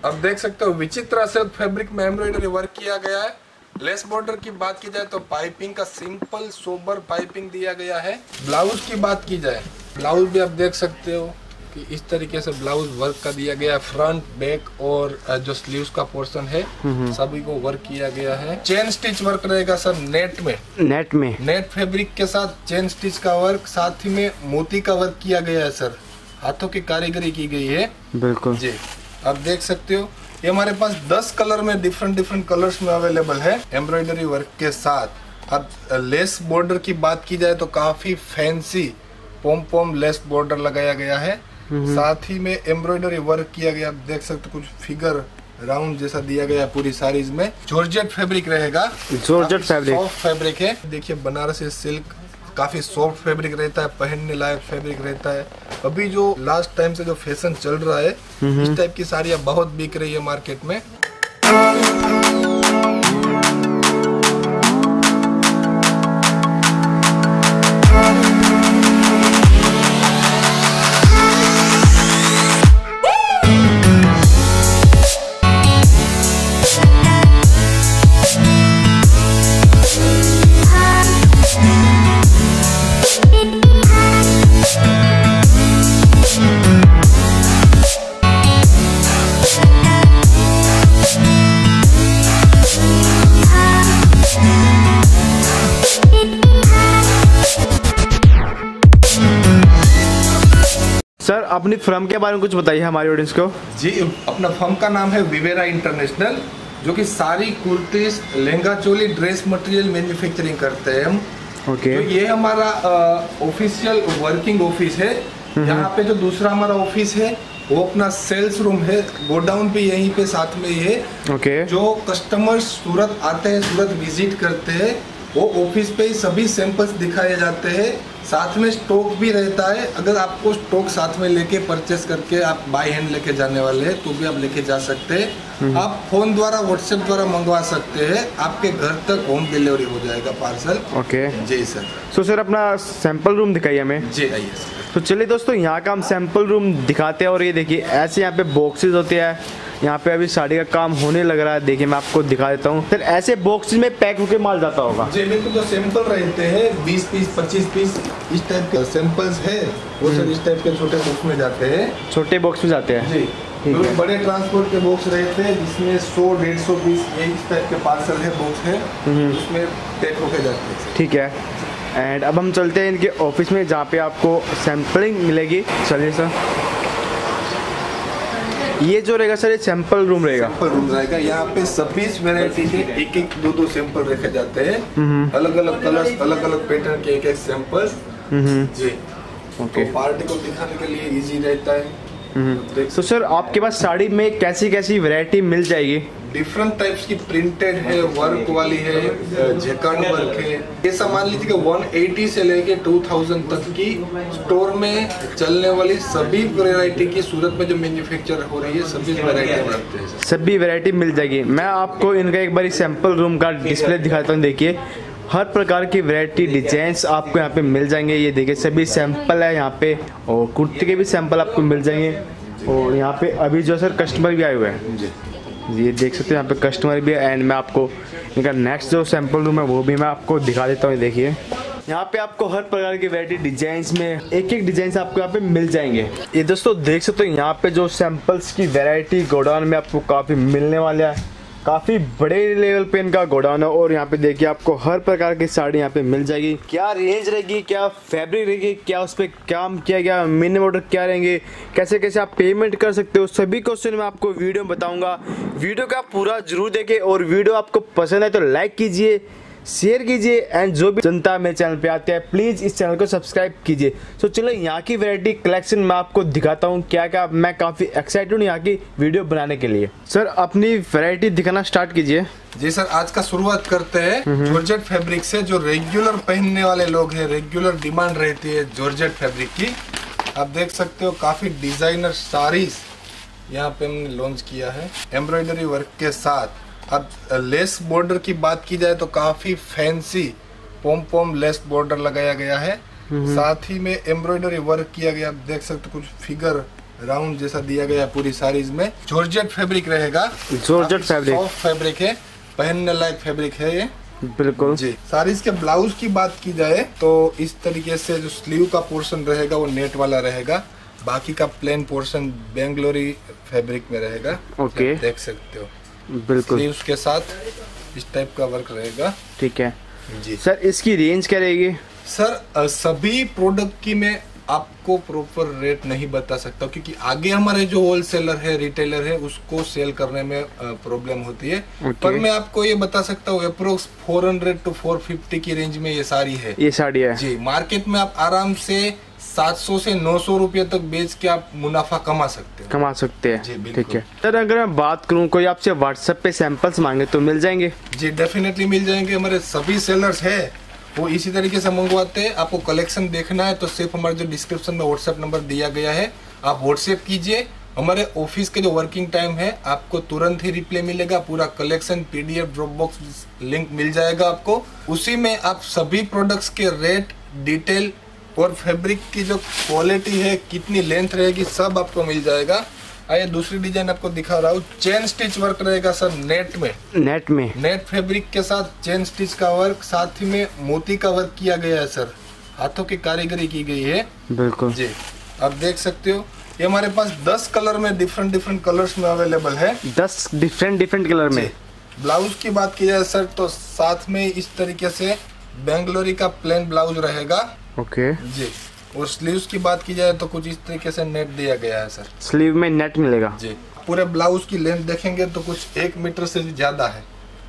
अब देख सकते हो विचित्र से फैब्रिक में एम्ब्रॉयडरी वर्क किया गया है। लेस बॉर्डर की बात की जाए तो पाइपिंग का सिंपल सोबर पाइपिंग दिया गया है। ब्लाउज की बात की जाए, ब्लाउज भी आप देख सकते हो कि इस तरीके से ब्लाउज वर्क का दिया गया है। फ्रंट बैक और जो स्लीव्स का पोर्शन है सभी को वर्क किया गया है। चेन स्टिच वर्क रहेगा सर नेट फैब्रिक के साथ चेन स्टिच का वर्क, साथ ही में मोती का वर्क किया गया है सर, हाथों की कारीगरी की गई है। बिल्कुल जी, आप देख सकते हो ये हमारे पास 10 कलर में डिफरेंट कलर्स में अवेलेबल है एम्ब्रॉयडरी वर्क के साथ। अब लेस बॉर्डर की बात की जाए तो काफी फैंसी पोम लेस बॉर्डर लगाया गया है, साथ ही में एम्ब्रॉयडरी वर्क किया गया। आप देख सकते हो कुछ फिगर राउंड जैसा दिया गया पूरी साड़ीज में। जॉर्जेट फैब्रिक रहेगा, जॉर्जेट फैब्रिक, सॉफ्ट फैब्रिक है। देखिए बनारसी सिल्क काफी सॉफ्ट फैब्रिक रहता है, पहनने लायक फैब्रिक रहता है। अभी जो लास्ट टाइम से जो फैशन चल रहा है इस टाइप की साड़ियाँ बहुत बिक रही है मार्केट में। सर अपनी फर्म के बारे में कुछ बताइए हमारी ऑडियंस को। जी, अपना फर्म का नाम है विवेरा इंटरनेशनल, जो कि सारी kurtis, lehenga choli, dress material manufacturing करते हैं हम। ओके। तो ये हमारा ऑफिशियल वर्किंग ऑफिस है। यहाँ पे जो दूसरा हमारा ऑफिस है वो अपना सेल्स रूम है, गोडाउन भी यहीं पे साथ में ही है। ओके। जो कस्टमर्स सूरत आते हैं, सूरत विजिट करते हैं, वो ऑफिस पे ही सभी सैंपल्स दिखाए जाते हैं। साथ में स्टॉक भी रहता है। अगर आपको स्टॉक साथ में लेके परचेस करके आप बाय हैंड लेके जाने वाले हैं तो भी आप लेके जा सकते हैं। आप फोन द्वारा, व्हाट्सएप द्वारा मंगवा सकते हैं, आपके घर तक होम डिलीवरी हो जाएगा पार्सल। ओके जी सर। तो सर अपना सैंपल रूम दिखाइए हमें। जी आइए सर। तो चलिए दोस्तों यहाँ का हम सैंपल रूम दिखाते हैं। और ये देखिए ऐसे यहाँ पे बॉक्सेस होते हैं, यहाँ पे अभी साड़ी का काम होने लग रहा है। देखिए मैं आपको दिखा देता हूँ। सर ऐसे बॉक्सेस में पैक होके माल जाता होगा? जी बिल्कुल, जो सैंपल रहते हैं 20 पीस 25 पीस इस टाइप के सैंपल्स है वो सर इस टाइप के छोटे बॉक्स में जाते हैं। छोटे बॉक्स में जाते हैं? जी। तो बड़े ट्रांसपोर्ट के बॉक्स रहते हैं जिसमें 100-150 पीस इस टाइप के पार्सल है, बॉक्स है, उसमें पैक होके जाते हैं। ठीक है। एंड अब हम चलते हैं इनके ऑफिस में जहाँ पे आपको सैंपलिंग मिलेगी। चलिए सर। ये जो रहेगा सर ये सैंपल रूम रहेगा? सैंपल रूम रहेगा। यहाँ पे सभी वैरायटी के एक दो सैंपल रखे जाते हैं, अलग अलग कलर्स, अलग अलग पैटर्न के एक सैंपल। जी। ओके। तो पार्टी को दिखाने के लिए इजी रहता है। तो सर आपके पास साड़ी में कैसी कैसी वैरायटी मिल जाएगी? डिफरेंट टाइप्स की प्रिंटेड है, वर्क वाली है, जैकार्ड वर्क है। ये सब मान लीजिए कि 180 से लेके 2000 तक की स्टोर में चलने वाली सभी वैरायटी की सूरत में जो मैन्युफैक्चर हो रही है सभी वैरायटी बनाते हैं। सभी वैरायटी मिल जाएगी। मैं आपको इनका एक बार सैंपल रूम का डिस्प्ले दिखाता हूँ। देखिए हर प्रकार की वैरायटी डिजाइंस आपको यहाँ पे मिल जाएंगे। ये देखिए सभी सैंपल है यहाँ पे, और कुर्ती के भी सैंपल आपको मिल जाएंगे। और यहाँ पे अभी जो सर कस्टमर भी आए हुए हैं, ये देख सकते हैं यहाँ पे कस्टमर भी है। एंड मैं आपको इनका नेक्स्ट जो सैंपल रूम है वो भी मैं आपको दिखा देता हूँ। देखिए यहाँ पे आपको हर प्रकार की वैरायटी डिजाइन्स में एक डिजाइन आपको यहाँ पे मिल जाएंगे। ये दोस्तों देख सकते हो यहाँ पे जो सैंपल्स की वैरायटी गोडाउन में आपको काफी मिलने वाला है। काफी बड़े लेवल पे इनका गोडाउन है। और यहाँ पे देखिए आपको हर प्रकार की साड़ी यहाँ पे मिल जाएगी। क्या रेंज रहेगी, क्या फैब्रिक रहेगी, क्या उस पर काम किया गया, मिनिमम ऑर्डर क्या रहेंगे, कैसे कैसे आप पेमेंट कर सकते हो, सभी क्वेश्चन मैं आपको वीडियो में बताऊंगा। वीडियो का पूरा जरूर देखें। और वीडियो आपको पसंद है तो लाइक कीजिए, शेयर कीजिए। एंड जो भी जनता मेरे चैनल पे आते हैं प्लीज इस चैनल को सब्सक्राइब कीजिए। तो चलो यहाँ की वैरायटी कलेक्शन मैं आपको दिखाता हूँ क्या क्या। मैं काफी एक्साइटेड हूँ यहाँ की वीडियो बनाने के लिए। सर अपनी वैरायटी दिखाना स्टार्ट कीजिए। जी सर, आज का शुरुआत करते हैं जॉर्जेट फैब्रिक से। जो रेगुलर पहनने वाले लोग हैं, रेगुलर डिमांड रहती है जॉर्जेट फैब्रिक की। आप देख सकते हो काफी डिजाइनर साड़ीज यहाँ पे हमने लॉन्च किया है एम्ब्रॉयडरी वर्क के साथ। अब लेस बॉर्डर की बात की जाए तो काफी फैंसी पोम लेस बॉर्डर लगाया गया है, साथ ही में एम्ब्रॉयडरी वर्क किया गया। आप देख सकते हो कुछ फिगर राउंड जैसा दिया गया है पूरी साड़ीज में। जॉर्जेट फैब्रिक रहेगा, जॉर्जेट फैब्रिक, सॉफ्ट फैब्रिक है, पहनने लायक फैब्रिक है ये। बिल्कुल जी। साड़ीज के ब्लाउज की बात की जाए तो इस तरीके से जो स्लीव का पोर्शन रहेगा वो नेट वाला रहेगा, बाकी का प्लेन पोर्शन बेंगलोरी फैब्रिक में रहेगा। ओके, देख सकते हो बिल्कुल स्लीव्स के साथ इस टाइप का वर्क रहेगा। ठीक है जी सर, इसकी रेंज क्या रहेगी? सर सभी प्रोडक्ट की मैं आपको प्रॉपर रेट नहीं बता सकता क्योंकि आगे हमारे जो होलसेलर है, रिटेलर है, उसको सेल करने में प्रॉब्लम होती है। पर मैं आपको ये बता सकता हूँ अप्रोक्स 400 to 450 की रेंज में ये साड़ी है। ये साड़ी है जी। मार्केट में आप आराम से 700 से 900 रुपये तक बेच के आप मुनाफा कमा सकते हैं। जी, ठीक है सर, अगर मैं बात करूँ कोई आपसे व्हाट्सएप पे सैंपल्स मांगे तो मिल जाएंगे? जी डेफिनेटली मिल जाएंगे। हमारे सभी सेलर्स है वो इसी तरीके से मंगवाते हैं। आपको कलेक्शन देखना है तो सिर्फ हमारे जो डिस्क्रिप्शन में व्हाट्सएप नंबर दिया गया है आप व्हाट्सएप कीजिए। हमारे ऑफिस के जो वर्किंग टाइम है आपको तुरंत ही रिप्लाई मिलेगा, पूरा collection PDF drop box link मिल जाएगा आपको। उसी में आप सभी प्रोडक्ट्स के रेट, डिटेल और फैब्रिक की जो क्वालिटी है, कितनी लेंथ रहेगी, सब आपको मिल जाएगा। आइए दूसरी डिजाइन आपको दिखा रहा हूँ। चेन स्टिच वर्क रहेगा सर नेट में नेट फैब्रिक के साथ चेन स्टिच का वर्क, साथ ही में मोती का वर्क किया गया है सर, हाथों की कारीगरी की गई है। बिल्कुल जी। आप देख सकते हो ये हमारे पास 10 कलर में डिफरेंट कलर्स में अवेलेबल है। 10 डिफरेंट कलर में। ब्लाउज की बात की जाए सर तो साथ में इस तरीके से बेंगलोरी का प्लेन ब्लाउज रहेगा। ओके जी। और स्लीव्स की बात की जाए तो कुछ इस तरीके से नेट दिया गया है सर। स्लीव में नेट मिलेगा। जी। पूरे ब्लाउज की लेंथ देखेंगे तो कुछ 1 मीटर से ज्यादा है।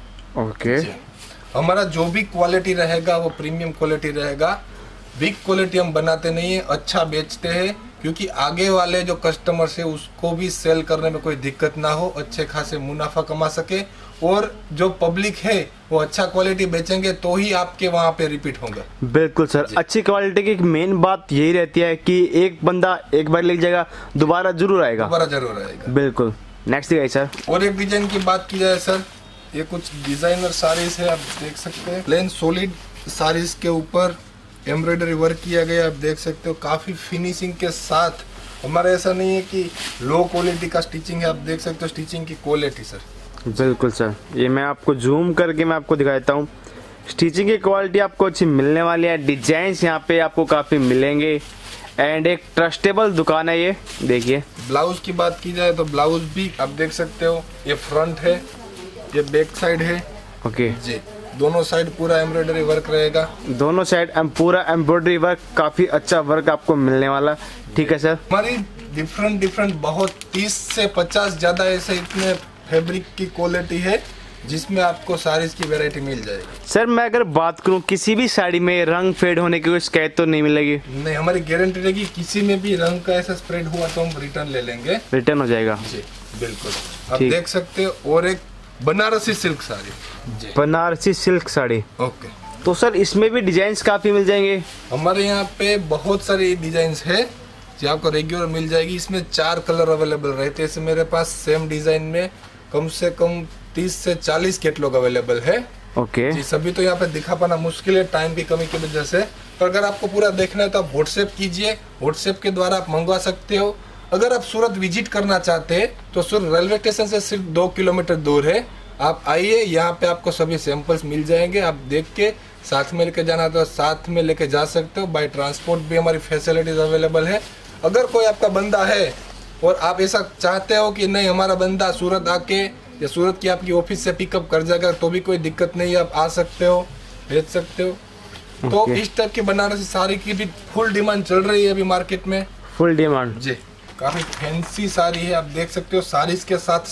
ओके। हमारा जो भी क्वालिटी रहेगा वो प्रीमियम क्वालिटी रहेगा। वीक क्वालिटी हम बनाते नहीं है, अच्छा बेचते हैं क्योंकि आगे वाले जो कस्टमर्स है उसको भी सेल करने में कोई दिक्कत ना हो, अच्छे खासे मुनाफा कमा सके, और जो पब्लिक है वो अच्छा क्वालिटी बेचेंगे तो ही आपके वहाँ पे रिपीट होगा। बिल्कुल सर, अच्छी क्वालिटी की मेन बात यही रहती है कि एक बंदा एक बार ले जाएगा दोबारा जरूर आएगा। बिल्कुल। नेक्स्ट दिखाइए सर। और एक डिजाइन की बात की जाए सर, ये कुछ डिजाइनर साड़ीज है, आप देख सकते हैं। प्लेन सॉलिड साड़ीज के ऊपर एम्ब्रॉयडरी वर्क किया गया, आप देख सकते हो काफी फिनिशिंग के साथ। हमारा ऐसा नहीं है कि लो क्वालिटी का स्टिचिंग है, आप देख सकते हो स्टिचिंग की क्वालिटी सर। बिल्कुल सर, ये मैं आपको जूम करके मैं आपको दिखाता हूँ। स्टिचिंग की क्वालिटी आपको अच्छी मिलने वाली है, डिजाइन यहाँ पे आपको काफी मिलेंगे, एंड एक ट्रस्टेबल दुकान है ये। देखिए ब्लाउज की बात की जाए तो ब्लाउज भी आप देख सकते हो, ये फ्रंट है, ये बैक साइड है। ओके जी। दोनों साइड पूरा एम्ब्रॉयडरी वर्क रहेगा। दोनों साइड पूरा एम्ब्रॉयडरी वर्क, काफी अच्छा वर्क आपको मिलने वाला। ठीक है सर। हमारी डिफरेंट बहुत 30 से 50 ज्यादा ऐसे इतने फैब्रिक की क्वालिटी है जिसमें आपको साड़ीज की वैरायटी मिल जाएगी। सर मैं अगर बात करूं किसी भी साड़ी में रंग फेड होने की कोई शिकायत तो नहीं मिलेगी? नहीं, हमारी गारंटी रहेगी किसी में भी रंग का ऐसा स्प्रेड हुआ तो हम रिटर्न ले लेंगे। रिटर्न हो जाएगा जी बिल्कुल। आप देख सकते हो। और एक बनारसी सिल्क साड़ी जी। बनारसी सिल्क साड़ी। ओके। तो सर इसमें भी डिजाइन काफी मिल जाएंगे? हमारे यहाँ पे बहुत सारी डिजाइन है जो आपको रेगुलर मिल जाएगी। इसमें 4 कलर अवेलेबल रहते हैं। मेरे पास सेम डिजाइन में कम से कम 30 से 40 कैटलॉग अवेलेबल है। ओके जी। सभी तो यहाँ पे दिखा पाना मुश्किल है टाइम की कमी की वजह से, पर अगर आपको पूरा देखना है तो आप व्हाट्सएप कीजिए, व्हाट्सएप के द्वारा आप मंगवा सकते हो। अगर आप सूरत विजिट करना चाहते हैं तो सूरत रेलवे स्टेशन से सिर्फ 2 किलोमीटर दूर है। आप आइए, यहाँ पे आपको सभी सैंपल्स मिल जाएंगे। आप देख के साथ में लेके जाना तो साथ में लेके जा सकते हो। बाय ट्रांसपोर्ट भी हमारी फैसिलिटीज अवेलेबल है। अगर कोई आपका बंदा है और आप ऐसा चाहते हो कि नहीं हमारा बंदा सूरत आके या सूरत की आपकी ऑफिस से पिकअप कर जाएगा तो भी कोई दिक्कत नहीं है, आप आ सकते हो, भेज सकते हो। तो इस टाइप की बनारसी साड़ी की भी फुल डिमांड चल रही है अभी मार्केट में। फुल डिमांड जी। काफी फैंसी साड़ी है, आप देख सकते हो। साड़ीज के साथ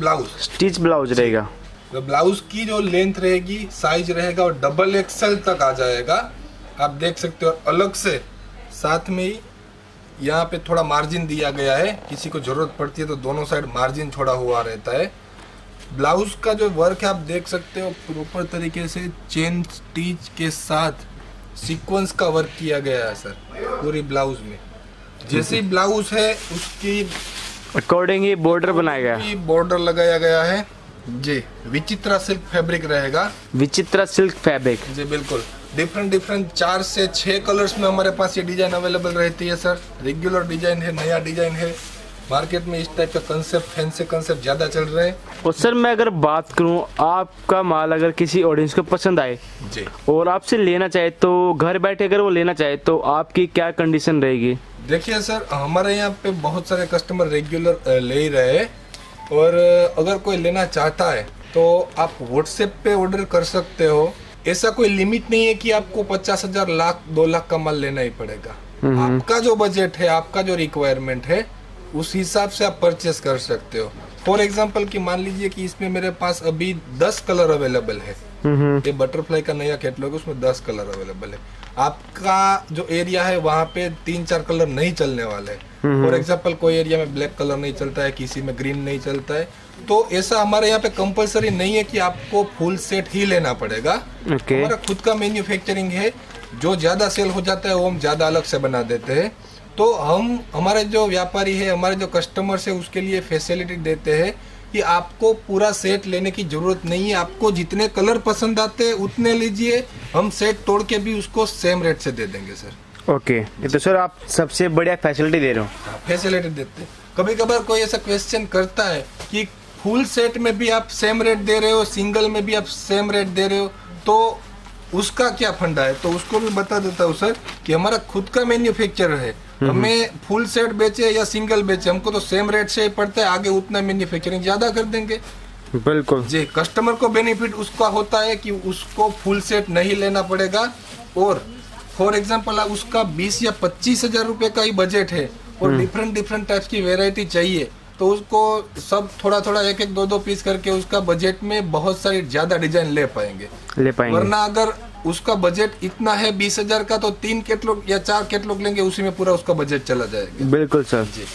स्टिच ब्लाउज रहेगा। तो ब्लाउज की जो लेंथ रहेगी, साइज रहेगा और डबल XL तक आ जाएगा, आप देख सकते हो। अलग से साथ में ही यहाँ पे थोड़ा मार्जिन दिया गया है, किसी को जरूरत पड़ती है तो दोनों साइड मार्जिन छोड़ा हुआ रहता है। ब्लाउज का जो वर्क है आप देख सकते हो प्रॉपर तरीके से चेन स्टिच के साथ सीक्वेंस का वर्क किया गया है सर पूरी ब्लाउज में। जैसी ब्लाउज है उसकी अकॉर्डिंग ही बॉर्डर बनाया गया, बॉर्डर लगाया गया है जी। विचित्रा सिल्क फैब्रिक रहेगा। विचित्रा सिल्क फैब्रिक जी बिल्कुल। डिफरेंट 4 से 6 कलर्स में हमारे पास ये डिजाइन अवेलेबल रहती है सर। रेगुलर डिजाइन है, नया डिजाइन है, मार्केट में इस टाइप का कंसेप्ट, फैंसी कंसेप्ट ज्यादा चल रहे हैं। और सर मैं अगर बात करूं, आपका माल अगर किसी ऑडियंस को पसंद आए जी और आपसे लेना चाहे तो घर बैठे अगर वो लेना चाहे तो आपकी क्या कंडीशन रहेगी? देखिए सर, हमारे यहाँ पे बहुत सारे कस्टमर रेगुलर ले ही रहे हैं, और अगर कोई लेना चाहता है तो आप व्हाट्सएप पे ऑर्डर कर सकते हो। ऐसा कोई लिमिट नहीं है कि आपको 50,000, लाख, 2 लाख का माल लेना ही पड़ेगा। आपका जो बजट है, आपका जो रिक्वायरमेंट है, उस हिसाब से आप परचेस कर सकते हो। फॉर एग्जाम्पल कि मान लीजिए कि इसमें मेरे पास अभी 10 कलर अवेलेबल है। ये बटरफ्लाई का नया कैटलॉग है, उसमें 10 कलर अवेलेबल है। आपका जो एरिया है वहाँ पे 3-4 कलर नहीं चलने वाले हैं। फॉर एग्जाम्पल कोई एरिया में ब्लैक कलर नहीं चलता है, किसी में ग्रीन नहीं चलता है, तो ऐसा हमारे यहाँ पे कंपलसरी नहीं है कि आपको फुल सेट ही लेना पड़ेगा। हमारा खुद का मैन्युफैक्चरिंग है, जो ज्यादा सेल हो जाता है वो हम ज्यादा अलग से बना देते हैं। तो हम हमारे जो व्यापारी है, हमारे जो कस्टमर्स है, उसके लिए फैसिलिटी देते हैं कि आपको पूरा सेट लेने की जरूरत नहीं है। आपको जितने कलर पसंद आते हैं उतने लीजिए, हम सेट तोड़ के भी उसको सेम रेट से दे देंगे सर। ओके, तो सर आप सबसे बढ़िया फैसिलिटी दे रहे हो। फैसिलिटी देते हैं। कभी कभार कोई ऐसा क्वेश्चन करता है कि फुल सेट में भी आप सेम रेट दे रहे हो, सिंगल में भी आप सेम रेट दे रहे हो, तो उसका क्या फंडा है, तो उसको भी बता देता हूँ सर कि हमारा खुद का मैन्युफैक्चरर है। हमें फुल सेट बेचे या सिंगल बेचे, हमको तो सेम रेट से ही पड़ता है। आगे उतना मैन्युफैक्चरिंग ज्यादा कर देंगे। बिल्कुल जी, कस्टमर को बेनिफिट उसका होता है कि उसको फुल सेट नहीं लेना पड़ेगा। और फॉर एग्जाम्पल उसका 20 या 25,000 रुपए का ही बजट है और डिफरेंट टाइप्स की वेराइटी चाहिए, तो उसको सब थोड़ा थोड़ा 1-1, 2-2 पीस करके उसका बजट में बहुत सारी ज्यादा डिजाइन ले पाएंगे। वरना अगर उसका बजट इतना है 20,000 का, तो 3 कैटलॉग या 4 कैटलॉग लेंगे, उसी में पूरा उसका बजट चला जाएगा। बिल्कुल सर जी।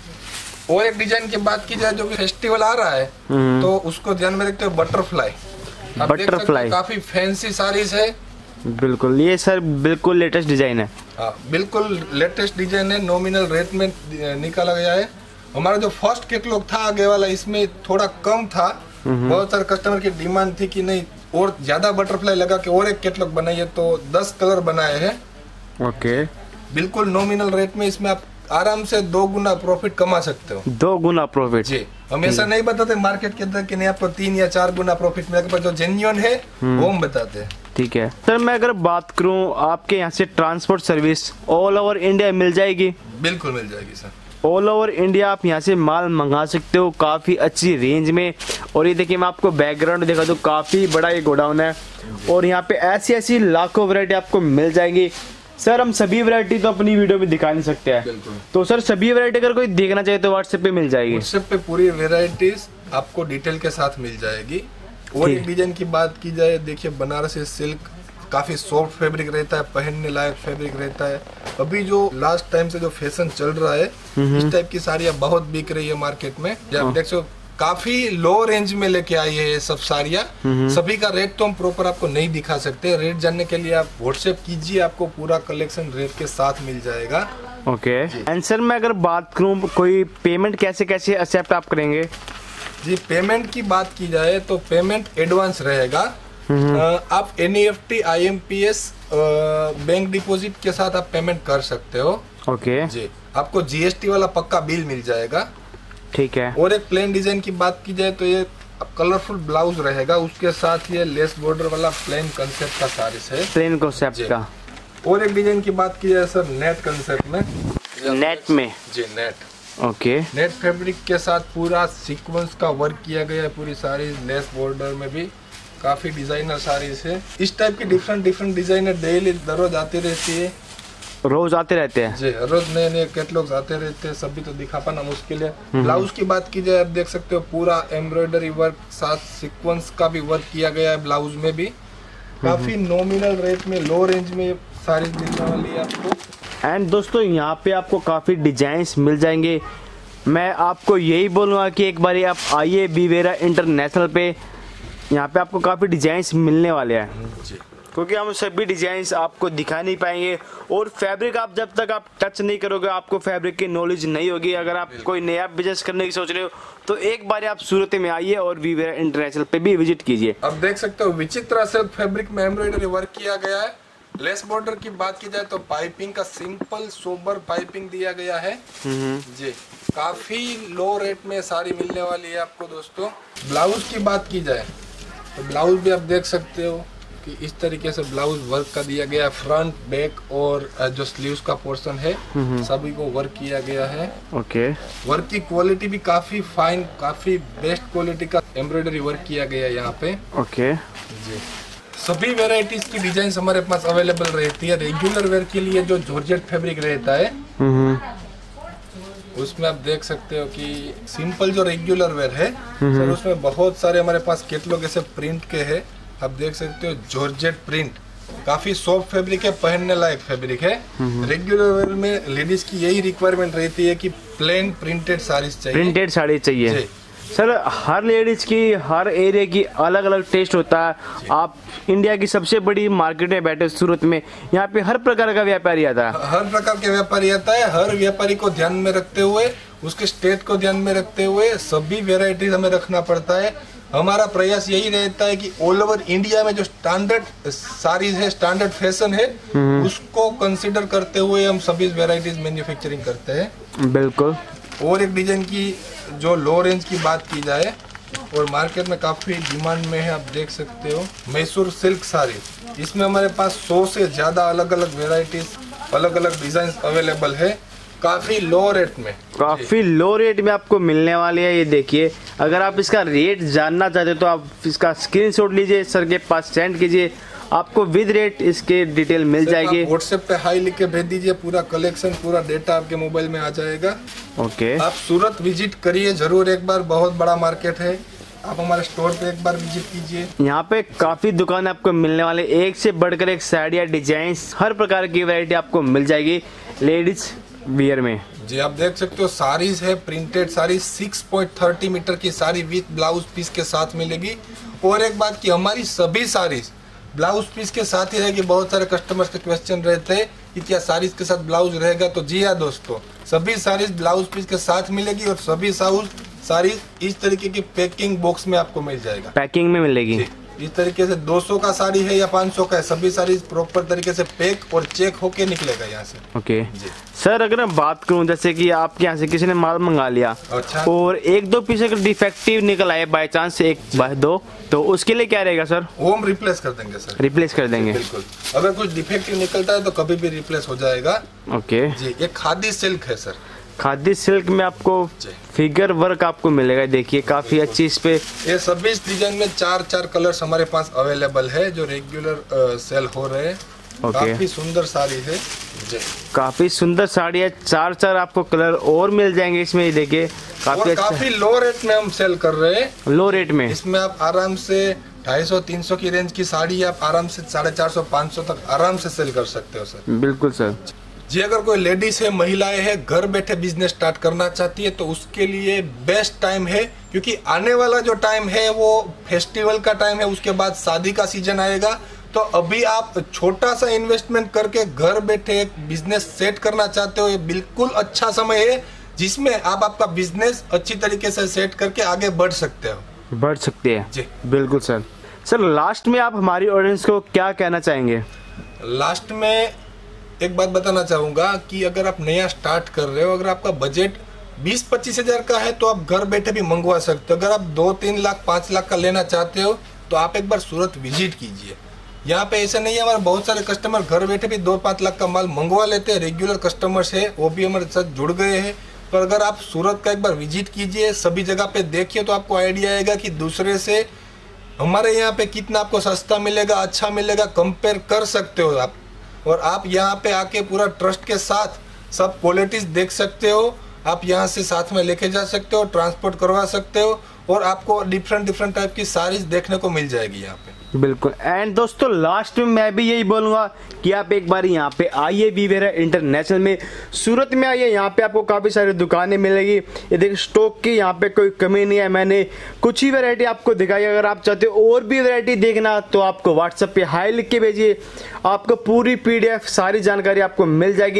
और एक डिजाइन की बात की जाए, जो कि फेस्टिवल आ रहा है, तो उसको ध्यान में रखते हो, बटरफ्लाई। बटरफ्लाई काफी फैंसी साड़ीज है। बिल्कुल, ये सर बिल्कुल लेटेस्ट डिजाइन है। हाँ, बिल्कुल लेटेस्ट डिजाइन है, नॉमिनल रेट में निकाला गया है। हमारा जो फर्स्ट कैटलॉग था आगे वाला, इसमें थोड़ा कम था। बहुत सारे कस्टमर की डिमांड थी कि नहीं और ज्यादा बटरफ्लाई लगा के और एक कैटलॉग बनाइए, तो 10 कलर बनाए हैं। ओके, बिल्कुल नॉमिनल रेट में इसमें आप आराम से 2 गुना प्रॉफिट कमा सकते हो। 2 गुना प्रॉफिट? जी, हम ऐसा नहीं बताते मार्केट के अंदर कि नहीं आपको 3 या 4 गुना प्रॉफिट मिलेगा, पर जो जेन्युइन है वो हम बताते हैं। ठीक है सर, मैं अगर बात करूं, आपके यहाँ से transport service all over India मिल जाएगी? बिल्कुल मिल जाएगी सर। ऑल ओवर इंडिया आप यहाँ से माल मंगा सकते हो काफ़ी अच्छी रेंज में। और ये देखिए, मैं आपको बैकग्राउंड दिखा दूँ, काफ़ी बड़ा ये गोडाउन है और यहाँ पे ऐसी ऐसी लाखों वैरायटी आपको मिल जाएंगी। सर हम सभी वैरायटी तो अपनी वीडियो में दिखा नहीं सकते हैं, तो सर सभी वैरायटी अगर कोई देखना चाहे तो व्हाट्सएप पे मिल जाएगी? व्हाट्सएप पे पूरी वेराइटीज आपको डिटेल के साथ मिल जाएगी। और एक डिजाइन की बात की जाए, देखिए बनारसी सिल्क काफी सॉफ्ट फैब्रिक रहता है, पहनने लायक फैब्रिक रहता है। अभी जो लास्ट टाइम से जो फैशन चल रहा है, इस टाइप की साड़ियाँ बहुत बिक रही है मार्केट में। आप देख सकते, काफी लो रेंज में लेके आई है ये सब साड़ियाँ। सभी का रेट तो हम प्रॉपर आपको नहीं दिखा सकते। रेट जानने के लिए आप व्हाट्सएप कीजिए, आपको पूरा कलेक्शन रेट के साथ मिल जाएगा। ओके, एंड सर मैं अगर बात करूँ, कोई पेमेंट कैसे कैसे एक्सेप्ट आप करेंगे? जी, पेमेंट की बात की जाए तो पेमेंट एडवांस रहेगा। आप NEFT, IMPS, बैंक डिपॉजिट के साथ आप पेमेंट कर सकते हो। ओके जी, आपको GST वाला पक्का बिल मिल जाएगा। ठीक है। और एक प्लेन डिजाइन की बात की जाए तो ये कलरफुल ब्लाउज रहेगा, उसके साथ ये लेस बॉर्डर वाला प्लेन कंसेप्ट का साड़ीज है, प्लेन कंसेप्ट का। और एक डिजाइन की बात की जाए सर, नेट कंसेप्ट में, नेट में? जी, नेट। ओके, नेट फैब्रिक के साथ पूरा सीक्वेंस का वर्क किया गया है, पूरी साड़ी लेस बॉर्डर में भी। काफी डिजाइनर साड़ीज है। इस टाइप की डिफरेंट डिजाइनर डेली रोज आती रहती है। रोज आते रहते हैं? जी, रोज नए नए कैटलॉग्स आते रहते हैं, सभी तो दिखा पाना मुश्किल है। ब्लाउज की बात की जाए, आप देख सकते हो पूरा एम्ब्रॉयडरी वर्क साथ सीक्वेंस का भी वर्क किया गया है ब्लाउज में भी। काफी नॉमिनल रेट में, लो रेंज में साड़ी मिलने वाली है आपको। एंड दोस्तों, यहाँ पे आपको काफी डिजाइन्स मिल जाएंगे। मैं आपको यही बोलूँगा कि एक बार आप आइए वीवेरा इंटरनेशनल पे, यहाँ पे आपको काफ़ी डिजाइन्स मिलने वाले हैं, क्योंकि हम सभी डिजाइन्स आपको दिखा नहीं पाएंगे। और फैब्रिक आप जब तक आप टच नहीं करोगे, आपको फैब्रिक की नॉलेज नहीं होगी। अगर आप कोई नया बिजनेस करने की सोच रहे हो तो एक बार आप सूरत में आइए और वीवेरा इंटरनेशनल पे भी विजिट कीजिए। अब देख सकते हो विचित्र सिल्क फैब्रिक में एम्ब्रॉयडरी वर्क किया गया है, लेस बॉर्डर की बात की जाए तो पाइपिंग का सिंपल सोबर पाइपिंग दिया गया है जी। काफी लो रेट में साड़ी मिलने वाली है आपको दोस्तों। ब्लाउज की बात की जाए तो ब्लाउज भी आप देख सकते हो कि इस तरीके से ब्लाउज वर्क का दिया गया है। फ्रंट बैक और जो स्लीव्स का पोर्शन है सभी को वर्क किया गया है। ओके, वर्क की क्वालिटी भी काफी फाइन, काफी बेस्ट क्वालिटी का एम्ब्रॉयडरी वर्क किया गया है यहाँ पे। ओके जी, सभी वेराइटीज की डिजाइन हमारे पास अवेलेबल रहती है। रेगुलर वेयर के लिए जो जॉर्जेट फैब्रिक रहता है उसमें आप देख सकते हो कि सिंपल जो रेगुलर वेयर है सर, उसमें बहुत सारे हमारे पास कैटलॉग ऐसे प्रिंट के हैं। आप देख सकते हो जॉर्जेट प्रिंट, काफी सॉफ्ट फैब्रिक है, पहनने लायक फैब्रिक है। रेगुलर वेयर में लेडीज की यही रिक्वायरमेंट रहती है कि प्लेन प्रिंटेड साड़ीज चाहिए, प्रिंटेड साड़ी चाहिए। सर हर लेडीज की, हर एरिया की अलग अलग टेस्ट होता है। आप इंडिया की सबसे बड़ी मार्केट में बैठे सूरत में, यहाँ पे हर प्रकार का व्यापारी आता है। हर प्रकार के व्यापारी आता है। हर व्यापारी को ध्यान में रखते हुए, उसके स्टेट को ध्यान में रखते हुए सभी वेराइटीज हमें रखना पड़ता है। हमारा प्रयास यही रहता है कि ऑल ओवर इंडिया में जो स्टैंडर्ड साड़ीज है, स्टैंडर्ड फैशन है, उसको कंसीडर करते हुए हम सभी वेराइटीज मैन्युफैक्चरिंग करते हैं। बिल्कुल। और एक डिजाइन की जो लो रेंज की बात की जाए और मार्केट में काफी डिमांड में है, आप देख सकते हो मैसूर सिल्क साड़ी। इसमें हमारे पास 100 से ज्यादा अलग अलग वेराइटीज, अलग अलग डिजाइन अवेलेबल है, काफी लो रेट में। काफी लो रेट में आपको मिलने वाली है। ये देखिए, अगर आप इसका रेट जानना चाहते हो तो आप इसका स्क्रीनशॉट लीजिए, सर के पास सेंड कीजिए, आपको विद रेट इसके डिटेल मिल जाएगी। व्हाट्सएप पे हाई लिख के भेज दीजिए, पूरा कलेक्शन, पूरा डेटा आपके मोबाइल में आ जाएगा। ओके, आप सूरत विजिट करिए जरूर एक बार, बहुत बड़ा मार्केट है। आप हमारे स्टोर पे एक बार विजिट कीजिए। यहाँ पे काफी दुकान आपको मिलने वाले, एक से बढ़कर एक साड़ियाँ, डिजाइन, हर प्रकार की वैरायटी आपको मिल जाएगी लेडीज वियर में। जी, आप देख सकते हो साड़ीज है, प्रिंटेड साड़ी 6.30 मीटर की साड़ी विद ब्लाउज पीस के साथ मिलेगी। और एक बात की, हमारी सभी साड़ीज ब्लाउज पीस के साथ ही रहेगी। बहुत सारे कस्टमर्स के क्वेश्चन रहते हैं कि क्या साड़ीज के साथ ब्लाउज रहेगा, तो जी हाँ दोस्तों, सभी साड़ीज ब्लाउज पीस के साथ मिलेगी और सभी साड़ीज इस तरीके की पैकिंग बॉक्स में आपको मिल जाएगा। पैकिंग में मिलेगी इस तरीके से 200 का साड़ी है या 500 का है, सभी साड़ी प्रॉपर तरीके से पैक और चेक होके निकलेगा यहाँ से। ओके सर, अगर मैं बात करूँ जैसे कि आपके यहाँ से किसी ने माल मंगा लिया, अच्छा, और एक दो पीस अगर डिफेक्टिव निकल आए बाय चांस, एक बाय दो, तो उसके लिए क्या रहेगा सर? वो हम रिप्लेस कर देंगे सर। रिप्लेस कर देंगे, बिल्कुल। अगर कुछ डिफेक्टिव निकलता है तो कभी भी रिप्लेस हो जाएगा। ओके जी, ये खादी सिल्क है सर। खादी सिल्क में आपको फिगर वर्क आपको मिलेगा। देखिए काफी अच्छी इस पे, ये सभी इस डिजाइन में 4 कलर्स हमारे पास अवेलेबल है जो रेगुलर सेल हो रहे हैं। काफी सुंदर साड़ी है जी, काफी सुंदर साड़ी है। 4 आपको कलर और मिल जाएंगे इसमें। ये देखिए काफी अच्छा, काफी लो रेट में हम सेल कर रहे हैं। लो रेट में इसमें आप आराम से 250-300 की रेंज की साड़ी आप आराम से 450-500 तक आराम से सेल कर सकते हो सर। बिल्कुल सर जी, अगर कोई लेडीज है, महिलाएं है, घर बैठे बिजनेस स्टार्ट करना चाहती है तो उसके लिए बेस्ट टाइम है, क्योंकि आने वाला जो टाइम है वो फेस्टिवल का टाइम है, उसके बाद शादी का सीजन आएगा। तो अभी आप छोटा सा इन्वेस्टमेंट करके घर बैठे एक बिजनेस सेट करना चाहते हो, ये बिल्कुल अच्छा समय है जिसमें आप आपका बिजनेस अच्छी तरीके से सेट करके आगे बढ़ सकते हो, बढ़ सकते हैं जी। बिल्कुल सर। सर लास्ट में आप हमारी ऑडियंस को क्या कहना चाहेंगे? लास्ट में एक बात बताना चाहूँगा कि अगर आप नया स्टार्ट कर रहे हो, अगर आपका बजट 20-25 हज़ार का है तो आप घर बैठे भी मंगवा सकते हो। अगर आप 2-3 लाख 5 लाख का लेना चाहते हो तो आप एक बार सूरत विजिट कीजिए। यहाँ पे ऐसा नहीं है, हमारे बहुत सारे कस्टमर घर बैठे भी 2-5 लाख का माल मंगवा लेते हैं। रेगुलर कस्टमर्स है, वो भी हमारे साथ जुड़ गए हैं। पर अगर आप सूरत का एक बार विजिट कीजिए, सभी जगह पे देखिए, तो आपको आइडिया आएगा कि दूसरे से हमारे यहाँ पे कितना आपको सस्ता मिलेगा, अच्छा मिलेगा, कंपेयर कर सकते हो आप। और आप यहाँ पे आके पूरा ट्रस्ट के साथ सब क्वालिटीज देख सकते हो। आप यहाँ से साथ में लेके जा सकते हो, ट्रांसपोर्ट करवा सकते हो, और आपको डिफरेंट टाइप की साड़ीज देखने को मिल जाएगी यहाँ पे। बिल्कुल। एंड दोस्तों लास्ट में मैं भी यही बोलूँगा कि आप एक बार यहाँ पे आइए, वीवेरा इंटरनेशनल में सूरत में आइए। यहाँ पे आपको काफ़ी सारी दुकानें मिलेगी। ये देखिए स्टॉक की यहाँ पे कोई कमी नहीं है। मैंने कुछ ही वैरायटी आपको दिखाई। अगर आप चाहते हो और भी वैरायटी देखना तो आपको व्हाट्सएप पे हाई लिख के भेजिए, आपको पूरी PDF सारी जानकारी आपको मिल जाएगी।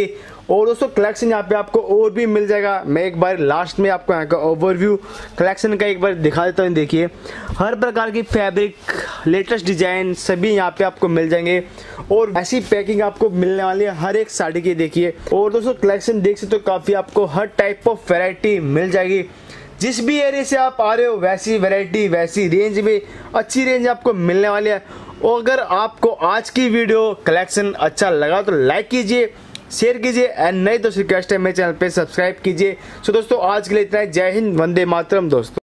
और दोस्तों कलेक्शन यहाँ पे आपको और भी मिल जाएगा। मैं एक बार लास्ट में आपको यहाँ का ओवरव्यू कलेक्शन का एक बार दिखा देता हूँ। देखिए हर प्रकार की फैब्रिक, लेटेस्ट डिजाइन सभी यहाँ पे आपको मिल जाएंगे और ऐसी पैकिंग आपको मिलने वाली है हर एक साड़ी की। देखिए और दोस्तों कलेक्शन देख सकते हो, काफी आपको हर टाइप ऑफ वैरायटी मिल जाएगी। जिस भी एरिया से आप आ रहे हो वैसी वैरायटी, वैसी रेंज में अच्छी रेंज आपको मिलने वाली है। और अगर आपको आज की वीडियो कलेक्शन अच्छा लगा तो लाइक कीजिए, शेयर कीजिए एंड नहीं तो रिक्वेस्ट है मेरे चैनल पे सब्सक्राइब कीजिए। सो दोस्तों आज के लिए इतना ही। जय हिंद, वंदे मातरम दोस्तों।